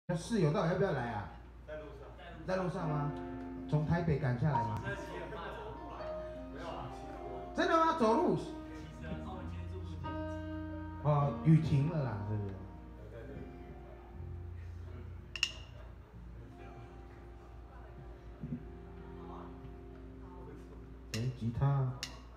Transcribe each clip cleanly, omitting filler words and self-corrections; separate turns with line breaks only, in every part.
室友到底要不要来啊？
在路上。
在路上吗？从台北赶下来吗？
没有啊，
真的吗？走路？哦，雨停了啦，是不是？吉他。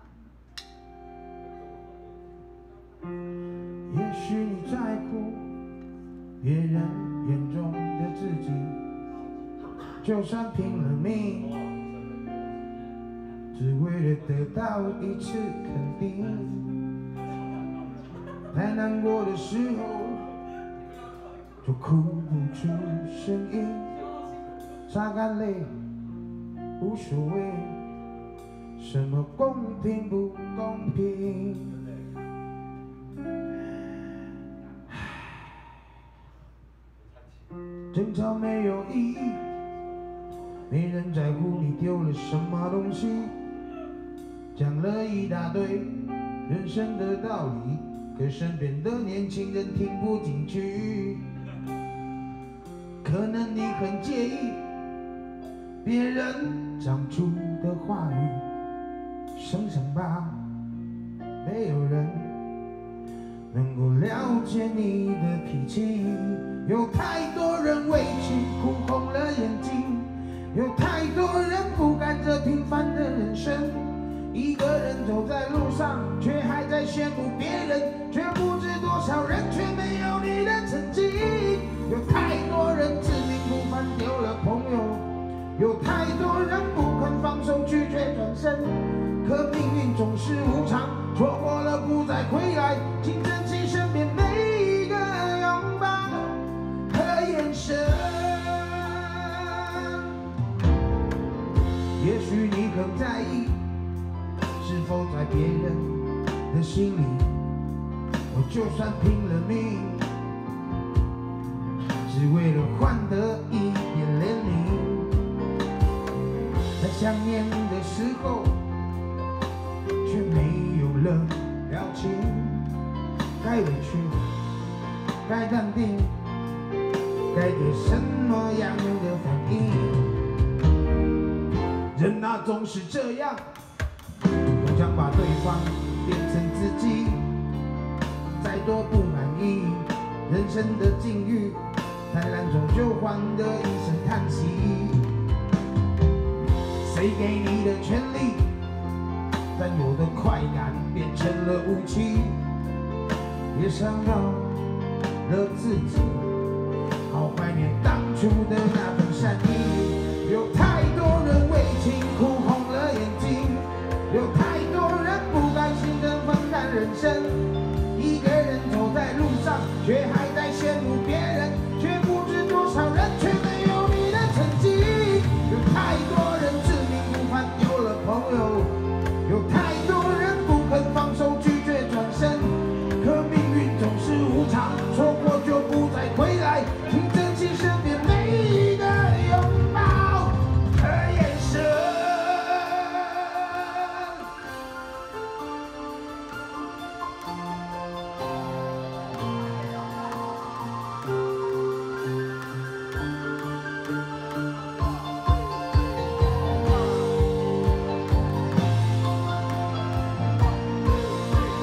也许你在乎别人眼中的自己，就算拼了命，只为了得到一次肯定。太难过的时候，就哭不出声音，擦干泪无所谓，什么公平不公平？争吵没有意义，没人在乎你丢了什么东西，讲了一大堆人生的道理，可身边的年轻人听不进去。可能你很介意别人讲出的话语，想想吧，没有人能够了解你的脾气。有太多人为情哭红了眼睛，有太多人不甘这平凡的人生。一个人走在路上，却还在羡慕别人，却不知多少人却没有你的曾经。有太多人自命不凡丢了朋友，有太多人不肯放手拒绝转身，可命运总是无常，错过了不再回来，请珍惜身边每一个拥抱和眼神。也许你很在意是否在别人的心里，我就算拼了命，只为了换得一点怜悯。在想念的时候，却没有了表情，该委屈，该淡定，该给什么样的反应？人啊，总是这样，总想把对方变成自己。再多不满意人生的境遇，贪婪终究换得一声叹息。谁给你的权利，占有的快感变成了武器，也伤到了自己。好怀念当初的那份善意。有太多人为情哭红了眼睛，有太多人不甘心地分担人生。一个人走在路上，却还在羡慕别人，却不知多少人却没有你的曾经。有太多人自命不凡丢了朋友，有太多人不肯放手拒绝转身，可命运总是无常，错过就不再回来，请珍惜身边每一个拥抱和眼神。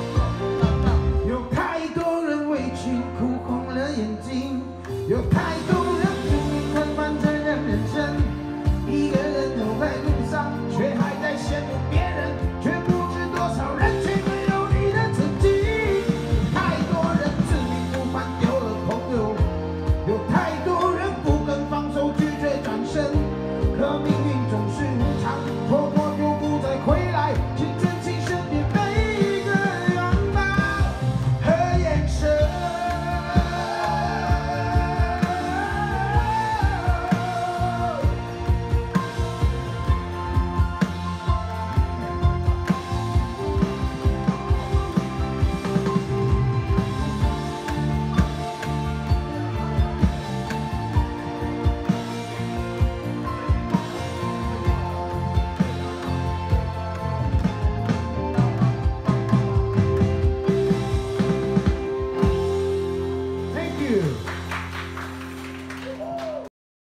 有太多人为情哭红了眼睛，有太多